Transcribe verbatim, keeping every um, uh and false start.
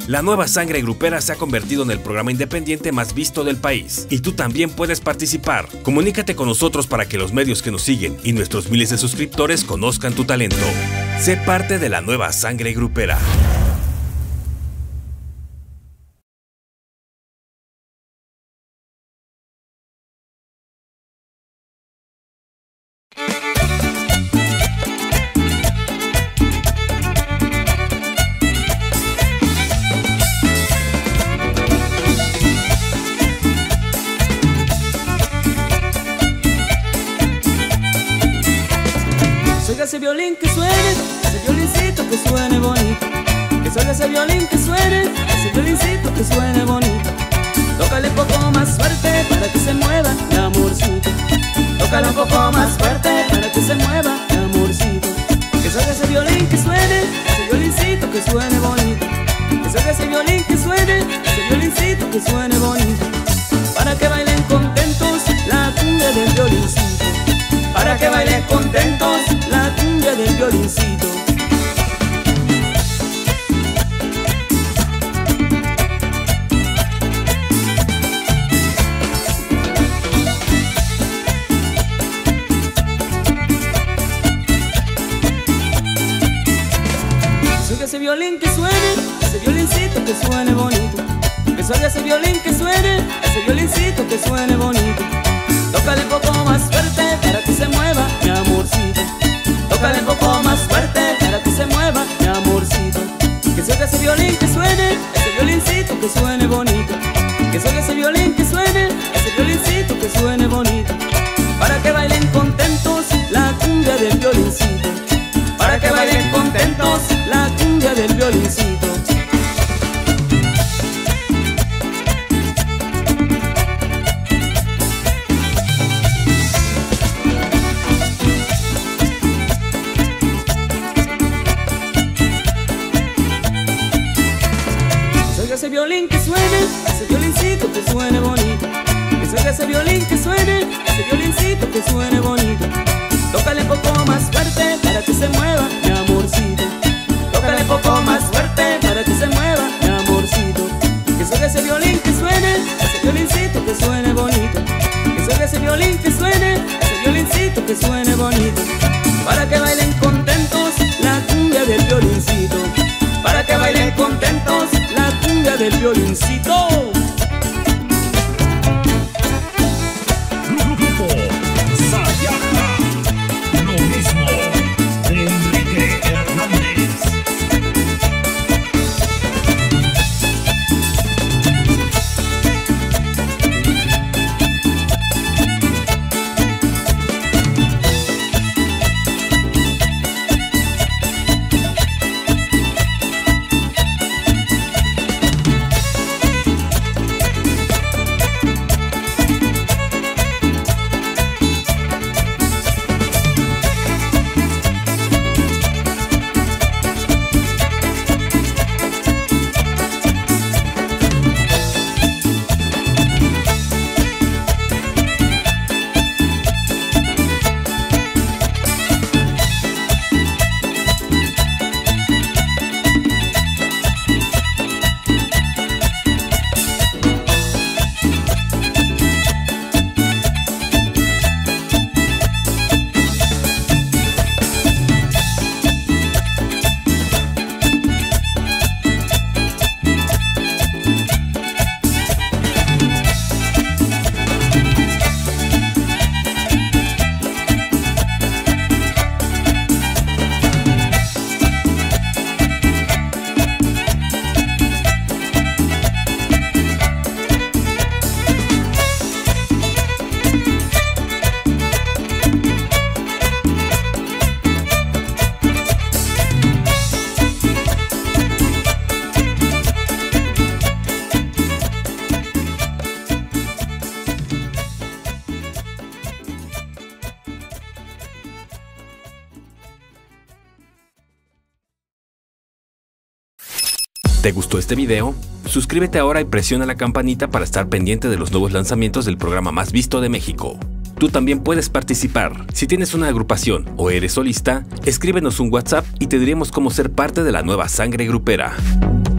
La Nueva Sangre Grupera se ha convertido en el programa independiente más visto del país y tú también puedes participar. Comunícate con nosotros para que los medios que nos siguen y nuestros miles de suscriptores conozcan tu talento. Sé parte de la Nueva Sangre Grupera. Ese violín que suene, ese violincito que suene bonito. Que suene ese violín que suene, ese violincito que suene bonito. Tócale un poco más fuerte para que se mueva, mi amorcito. Tócale un poco más fuerte para que se mueva, mi amorcito. Que suene ese violín que suene, ese violincito que suene bonito. Que suene ese violín que suene, ese violincito que suene bonito. Para que bailen contentos la cumbia del violincito. Para que bailen contentos la cumbia del violincito. Suena ese violín que suene, ese violincito que suene bonito. Que suene ese violín que suene, ese violincito que suene bonito. Tócale un poco más fuerte para que se mueva, mi amorcito. Tócale un poco más fuerte para que se mueva, mi amorcito. Que suene ese violín que suene, ese violincito que suene bonito. Que suene ese violín que suene, ese violincito que suene bonito. Para que bailen contentos la cumbia del violincito. Para que bailen contentos la cumbia del violincito. Ese violín que suene, ese violincito que suene bonito. Que suene ese violín que suene, ese violincito que suene bonito. Tócale un poco más fuerte para que se mueva, mi amorcito. Tócale un poco más fuerte para que se mueva, mi amorcito. Que suene ese violín que suene, ese violincito que suene bonito. Que suene ese violín que suene, ese violincito que suene bonito. Para que bailen contentos la cumbia del violincito. Para que bailen contentos la cumbia del violincito. Grupo Sayaka, lo mismo de Enrique Hernández. ¿Te gustó este video? Suscríbete ahora y presiona la campanita para estar pendiente de los nuevos lanzamientos del programa más visto de México. Tú también puedes participar. Si tienes una agrupación o eres solista, escríbenos un WhatsApp y te diremos cómo ser parte de la Nueva Sangre Grupera.